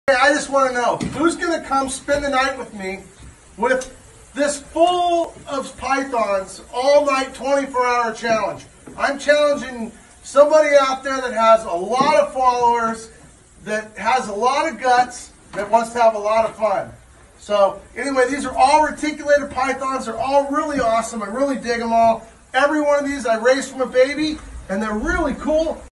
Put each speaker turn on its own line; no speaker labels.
I just want to know, who's going to come spend the night with me with this full of pythons all night 24-hour challenge? I'm challenging somebody out there that has a lot of followers, that has a lot of guts, that wants to have a lot of fun. So anyway, these are all reticulated pythons. They're all really awesome. I really dig them all. Every one of these I raised from a baby, and they're really cool.